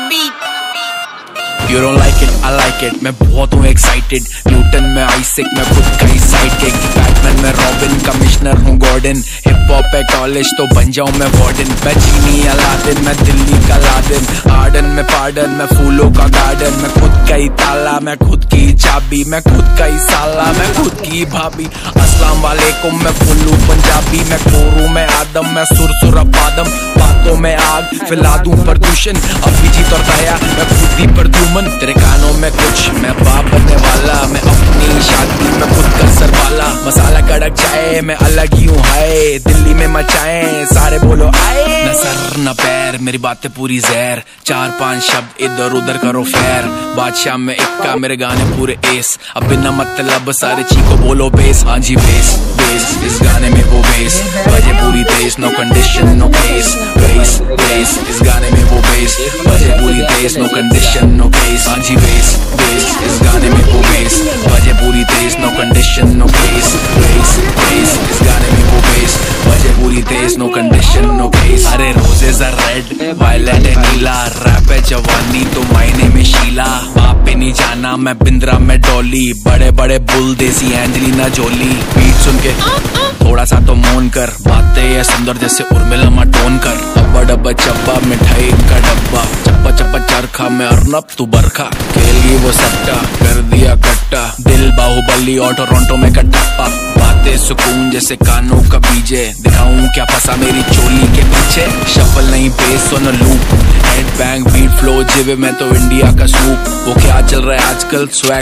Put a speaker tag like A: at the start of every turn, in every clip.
A: You don't like it, I like it, मैं बहुत हूँ एक्साइटेड। न्यूटन में आइसेक, मैं खुद का ही साइकिक। बैटमैन में रॉबिन, कमिश्नर हूँ गॉर्डन। हिप हॉप है कॉलेज तो बन जाऊँ मैं वार्डन। मैं चीनी अलादीन, मैं दिल्ली का लादेन। आर्डन में पार्डन, मैं फूलों का गार्डन। मैं खुद का ही ताला, मैं खुद की चाबी। मैं खुद का ही साला, मैं खुद की भाभी। अस्सलाम वालेकुम, मैं फुल्लू पंजाबी। मैं खोरू में आदम, मैं सुरसुर अपादम। बातों में आग फैला दूं प्रदूषण। अभिजीत और दया, मैं खुद ही प्रद्युमन। तेरे कानों में कुछ, मैं बाप बनने वाला। मैं अपनी शादी में खुद का सरवाला। मसाला कड़क जाए, मैं अलग ही हूँ हाय। दिल्ली में मचाए, सारे बोलो आए। न सर न पैर, मेरी बातें पूरी जहर। 4-5 शब्द इधर उधर करो फैर। बादशाह में इक्का, मेरे गाने पूरे एस। अब बिना मतलब सारे चीको बोलो बेस। हाँ जी बेस बेस, इस गाने में वो बेस बजे पूरी तेज। No condition no case, bass bass, इस गाने में वो बेस बजे पूरी तेज। No condition no case. हाँ जी बेस बेस, इस गाने में वो बेस बजे पूरी तेज। No condition no case, bass bass, इस गाने में वो बेस बजे पूरी तेज। No condition no case. अरे रोजेज आर रेड, वायलेट है नीला। रैप है जवानी तो मायने में शीला। बाप पे नहीं जाना, मैं बिंद्रा में डॉली। बड़े बड़े बुल देसी एंजेलिना जोली। बीट सुन के थोड़ा सा तो मौन कर। बातें है सुंदर जैसे उर्मिला टोन कर। अब्बा डब्बा चब्बा, मिठाई का डब्बा। चप्पा चप्पा चरखा में अर्नब तू बरखा। खेल गई वो सट्टा, कर दिया कट्टा। दिल बाहुबली और टोरंटो में कटप्पा। बातें सुकून जैसे कानों का बीजे। दिखाऊं क्या फंसा मेरी चोली के पीछे। शफल नहीं bass on loop. Head bang beat flow jive में तो इंडिया का सूप। वो क्या चल रहा है आजकल स्वैग।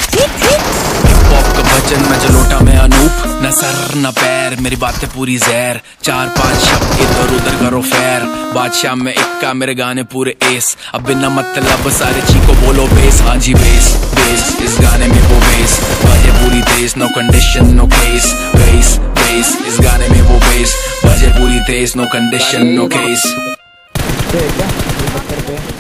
A: हिप हॉप का भजन में जलोटा में अनूप। न सर न पैर, मेरी बातें पूरी जहर। 4-5 शब्द इधर उधर करो फैर। बादशाह में इक्का, मेरे गाने पूरे एस। अब बिना मतलब सारे चीको बोलो बेस। हाँ जी बेस बेस, इस गाने में वो बेस बजे पूरी तेज। No condition no case, bass bass, इस गाने में वो बेस बजे पूरी तेज। No condition no case.